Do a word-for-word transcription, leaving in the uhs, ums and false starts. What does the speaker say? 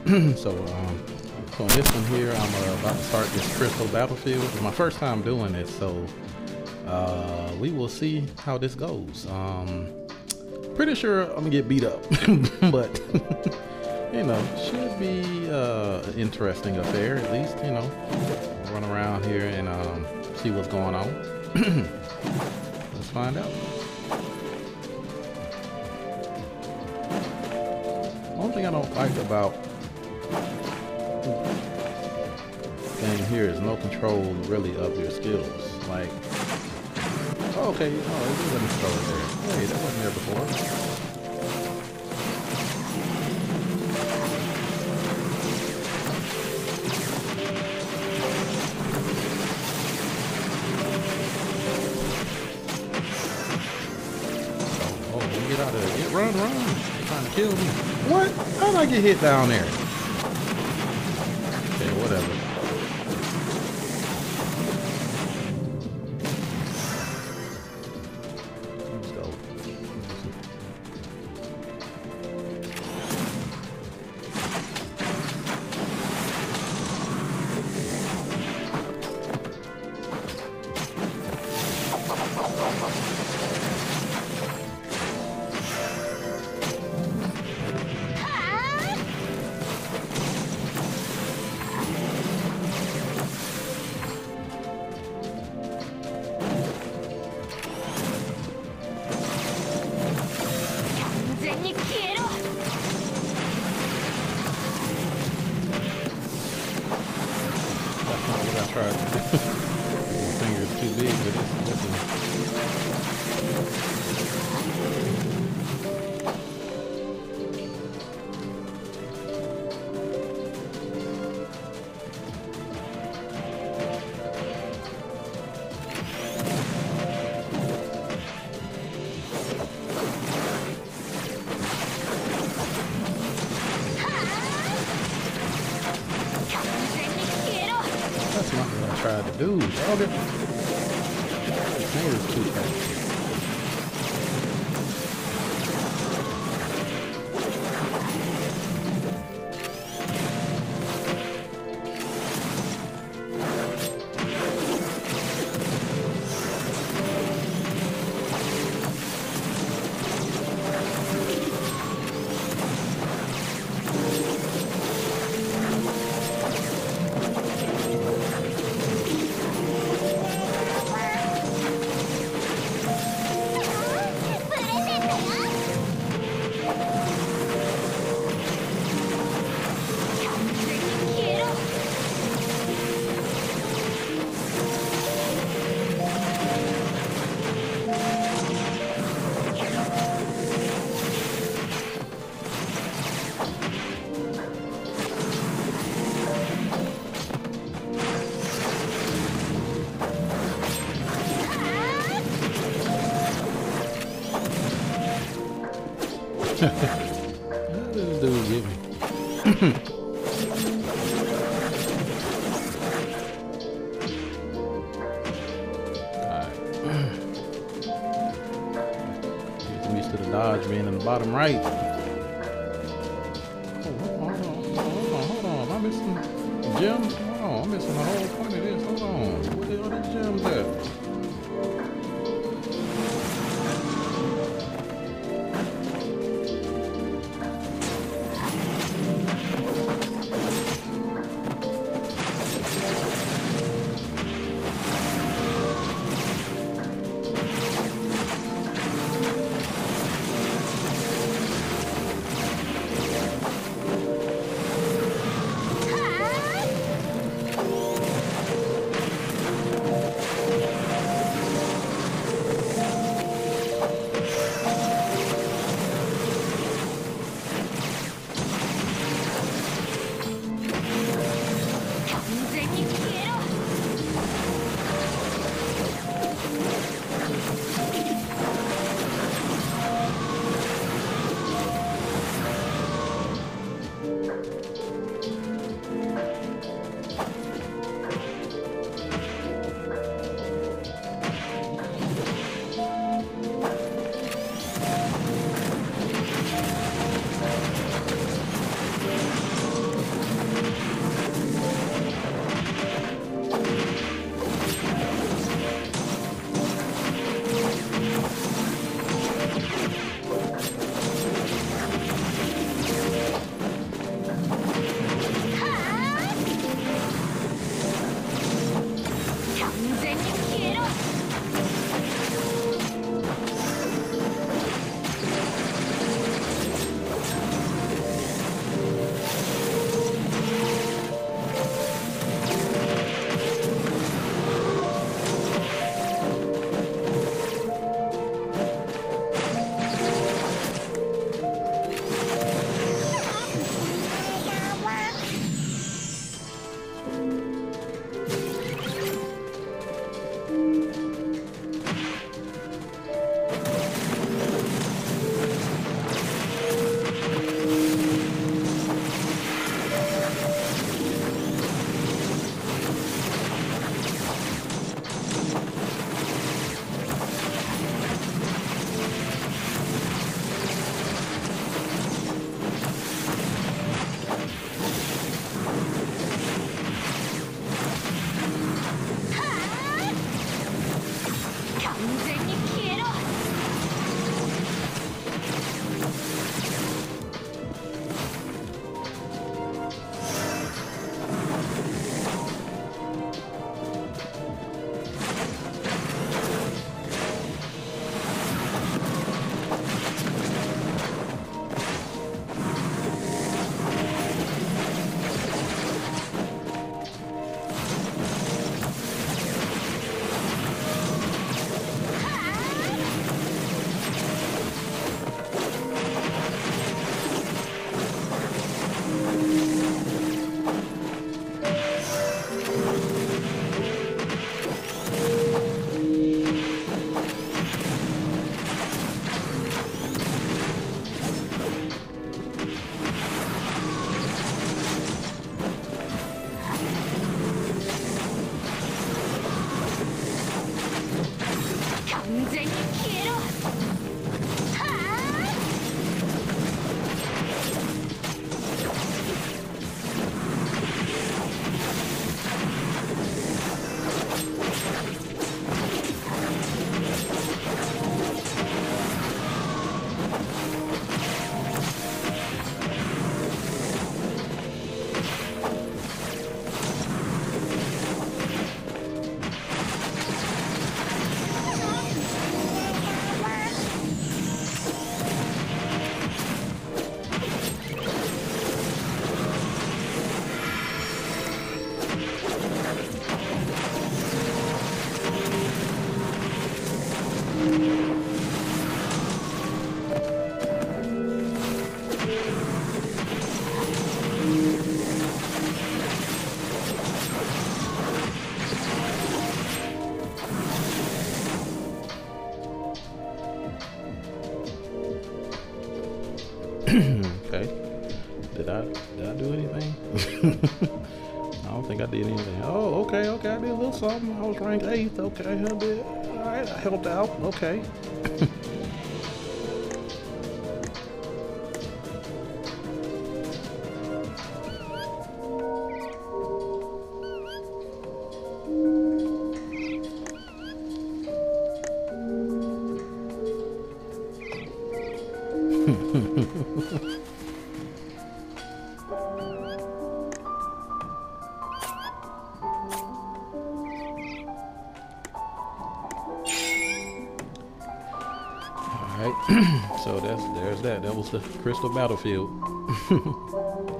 So, um, so on this one here, I'm uh, about to start this Crystal Battlefield. It's my first time doing it, so uh, we will see how this goes. Um, pretty sure I'm gonna get beat up, but you know, should be uh, an interesting affair at least. You know, run around here and um, see what's going on. Let's find out. One thing I don't like about game here is no control really of your skills. Like, oh, okay, oh, it is a controller there. Hey, that wasn't there before. Get out of there. Get, run, run. They're trying to kill me. What? How did I get hit down there? Okay, whatever. Let's go. Finger's too big, but it's that's not what I tried to do. Dog it. Finger's too fast. What does this dude give me? Alright. Get used to the dodge being in the bottom right. Oh, hold on, hold on, hold on, hold on. Am I missing gems? Hold on, I'm missing the whole point of this. Hold on. Where the other gems at? Did I did I do anything? I don't think I did anything. Oh, okay, okay, I did a little something. I was ranked eighth. Okay, I did. All right, I helped out. Okay. Alright, so that's there's that. That was the Crystal Battlefield.